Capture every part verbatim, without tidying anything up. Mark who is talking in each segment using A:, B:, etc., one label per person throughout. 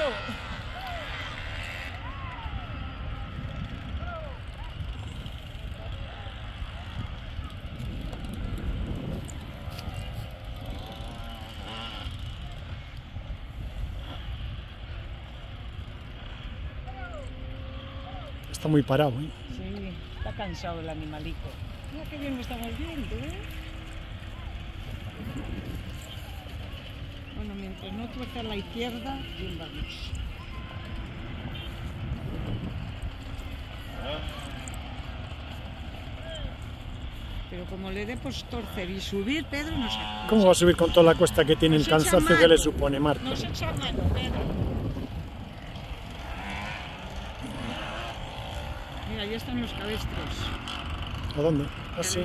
A: Está muy parado, ¿eh?
B: Sí, está cansado el animalito. Mira qué bien lo estamos viendo, ¿eh? Bueno, mientras no tuerce a la izquierda, bien vamos. Pero como le dé por torcer y subir, Pedro no se...
A: ¿Cómo va a subir con toda la cuesta que tiene, el cansancio que le supone, Marta?
B: Nos echa mano, Pedro. Mira, ya están los cabestros.
A: ¿A dónde? Así.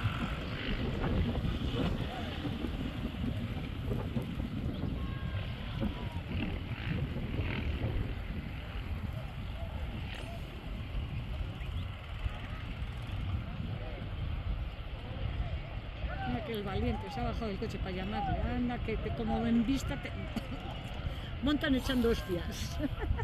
B: Mira que el valiente se ha bajado del coche para llamarle. Anda, que te, como en vista te... montan echando hostias.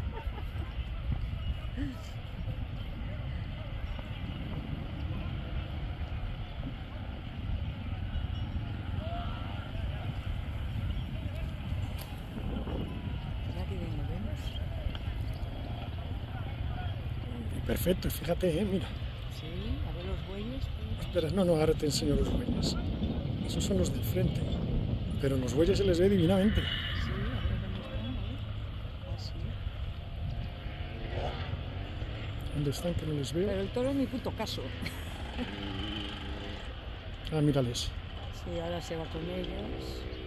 A: Perfecto, fíjate, eh, mira.
B: Sí, a ver los bueyes. Pues...
A: Espera, no, no, ahora te enseño los bueyes. Esos son los del frente. Pero los bueyes se les ve divinamente.
B: Sí, a ver dónde están, a ver. Ah, sí.
A: ¿Dónde están? Que no les veo.
B: Pero el toro ni puto caso.
A: Ah, mírales.
B: Sí, ahora se va con ellos.